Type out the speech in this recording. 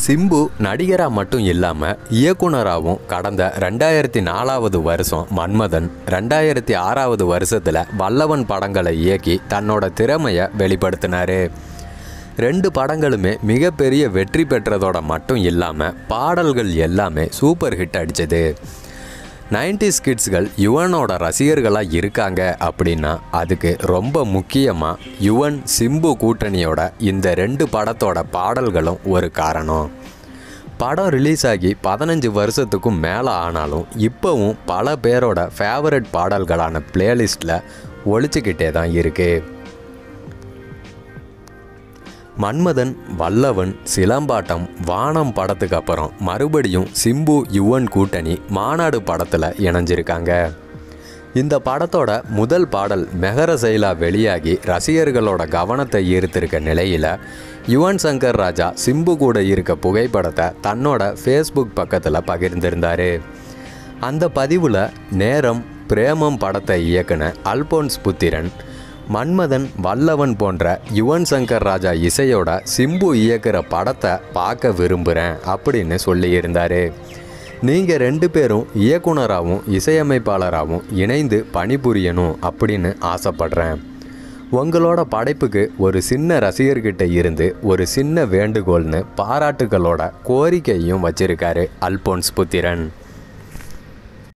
சிம்பு நடிகராக மட்டும் இல்லாமல் இயக்குனராகவும் கடந்த 2004 வருஷம் மன்மதன், 2006 வருஷத்தில் வல்லவன் படங்களை இயக்கி தன்னோட திறமையை வெளிப்படுத்தினார். 2 படங்களுமே மிகப்பெரிய வெற்றி பெற்றதோட மட்டும் இல்லாமல் பாடல்கள் எல்லாமே சூப்பர் ஹிட் அடித்தது. 90s கிட்ஸ்கள் யுவனோட ரசிகர்களாக இருக்காங்க அப்படின்னா அதுக்கு ரொம்ப முக்கியமாக யுவன் சிம்பு கூட்டணியோட இந்த 2 படத்தோட பாடல்களும் ஒரு காரணம். படம் ரிலீஸ் ஆகி 15 வருஷத்துக்கும் மேலே ஆனாலும் இப்போவும் பல பேரோட ஃபேவரட் பாடல்களான பிளேலிஸ்ட்டில் ஒழிச்சிக்கிட்டே தான் இருக்குது. மன்மதன், வல்லவன், சிலம்பாட்டம், வானம் படத்துக்கு அப்புறம் மறுபடியும் சிம்பு யுவன் கூட்டணி மாநாடு படத்தில் இணைஞ்சிருக்காங்க. இந்த படத்தோட முதல் பாடல் மெஹர செயலா வெளியாகி ரசிகர்களோட கவனத்தை ஈர்த்திருக்க நிலையில் யுவன் சங்கர் ராஜா சிம்பு கூட இருக்க புகைப்படத்தை தன்னோட ஃபேஸ்புக் பக்கத்தில் பகிர்ந்திருந்தார். அந்த பதிவில் நேரம், பிரேமம் படத்தை இயக்குன அல்போன்ஸ் புத்திரன், மன்மதன், வல்லவன் போன்ற யுவன் சங்கர் ராஜா இசையோட சிம்பு இயக்குற படத்தை பார்க்க விரும்புகிறேன் அப்படின்னு சொல்லியிருந்தார். நீங்கள் 2 பேரும் இயக்குனராகவும் இசையமைப்பாளராகவும் இணைந்து பணிபுரியணும் அப்படின்னு ஆசைப்படுறேன். உங்களோட படைப்புக்கு ஒரு சின்ன ரசிகர்கிட்ட இருந்து ஒரு சின்ன வேண்டுகோள்னு பாராட்டுகளோட கோரிக்கையும் வச்சிருக்காரு அல்போன்ஸ் புத்திரன்.